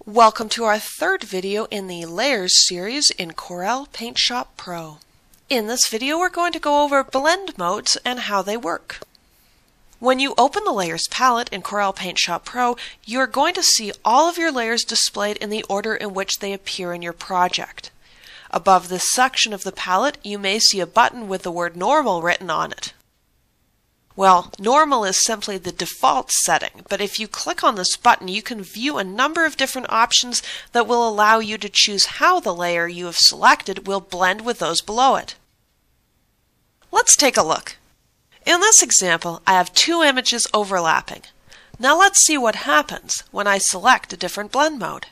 Welcome to our third video in the Layers series in Corel Paint Shop Pro. In this video we're going to go over blend modes and how they work. When you open the Layers palette in Corel Paint Shop Pro, you're going to see all of your layers displayed in the order in which they appear in your project. Above this section of the palette, you may see a button with the word Normal written on it. Well, normal is simply the default setting, but if you click on this button, you can view a number of different options that will allow you to choose how the layer you have selected will blend with those below it. Let's take a look. In this example, I have two images overlapping. Now let's see what happens when I select a different blend mode.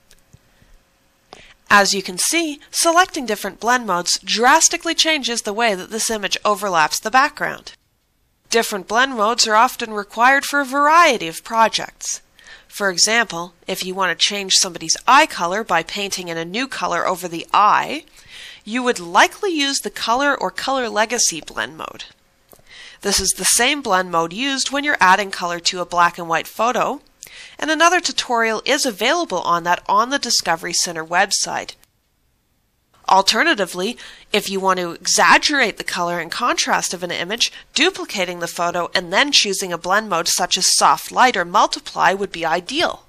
As you can see, selecting different blend modes drastically changes the way that this image overlaps the background. Different blend modes are often required for a variety of projects. For example, if you want to change somebody's eye color by painting in a new color over the eye, you would likely use the Color or Color Legacy blend mode. This is the same blend mode used when you're adding color to a black and white photo, and another tutorial is available on that on the Discovery Center website. Alternatively, if you want to exaggerate the color and contrast of an image, duplicating the photo and then choosing a blend mode such as Soft Light or Multiply would be ideal.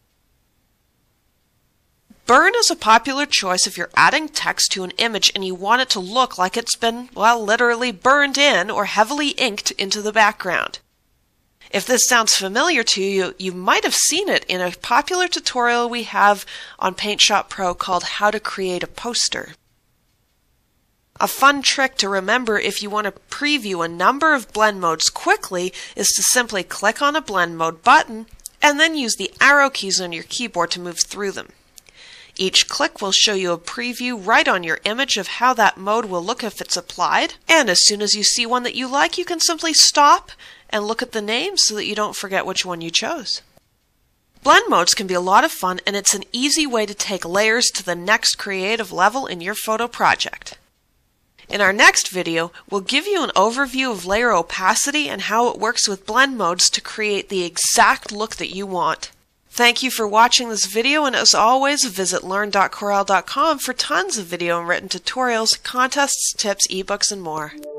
Burn is a popular choice if you're adding text to an image and you want it to look like it's been, well, literally burned in or heavily inked into the background. If this sounds familiar to you, you might have seen it in a popular tutorial we have on Paint Shop Pro called How to Create a Poster. A fun trick to remember if you want to preview a number of blend modes quickly is to simply click on a blend mode button and then use the arrow keys on your keyboard to move through them. Each click will show you a preview right on your image of how that mode will look if it's applied, and as soon as you see one that you like, you can simply stop and look at the name so that you don't forget which one you chose. Blend modes can be a lot of fun, and it's an easy way to take layers to the next creative level in your photo project. In our next video, we'll give you an overview of layer opacity and how it works with blend modes to create the exact look that you want. Thank you for watching this video, and as always, visit learn.corel.com for tons of video and written tutorials, contests, tips, ebooks, and more.